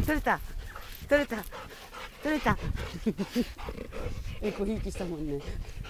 取れた取れた取れたエコひいきしたもんね。